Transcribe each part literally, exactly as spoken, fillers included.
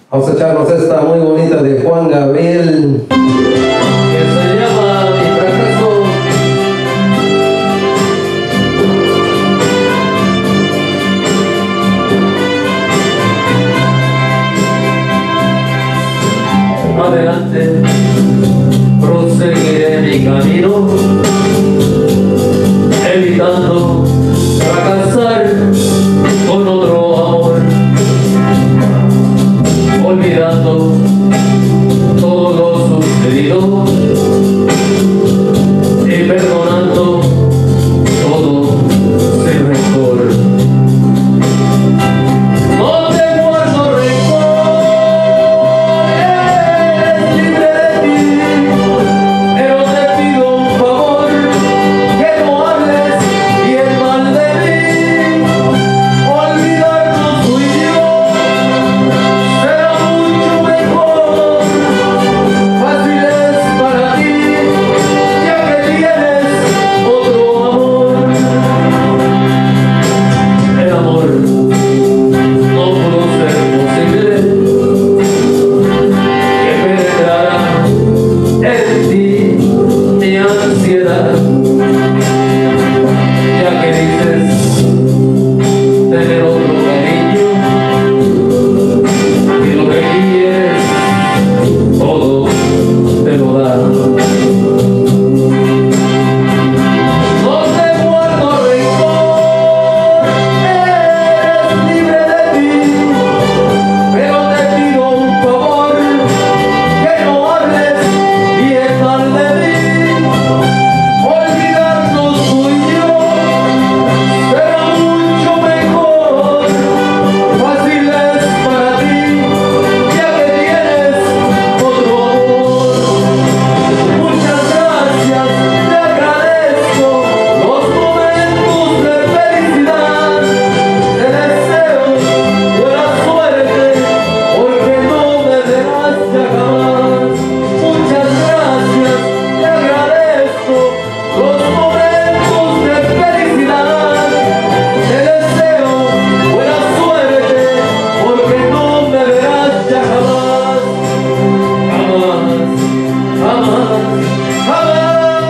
Vamos a echarnos esta muy bonita de Juan Gabriel, que se llama Mi Fracaso. Adelante, proseguiré mi camino, evitando fracasar con otro amor, olvidando todo lo sucedido y perdonando todo sin rencor. No te guardo rencor, eres libre de ti, pero te pido un favor, que no hables bien mal de mí. Olvidarnos tú y yo será mucho mejor, fácil es para ti, ya que tienes otro amor. El amor no pudo ser posible que penetrara en ti mi ansiedad, ya que dices tener otro cariño y lo que quieres todo te lo da. No te guardo rencor, eres libre de ti, pero te pido un favor, que no hables bien mal de mí. Olvidarnos tú y yo será mucho mejor, fácil es para ti, ya que tienes otro amor. Muchas gracias, te agradezco los momentos de felicidad, te deseo buena suerte, porque no me verás ya jamás. Muchas gracias, te agradezco los momentos de felicidad, te deseo buena suerte, porque no me verás ya jamás, jamás, jamás, jamás.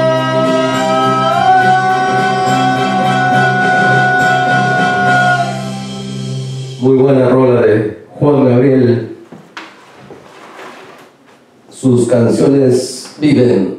Muy buena rola de Juan Gabriel. Sus canciones viven.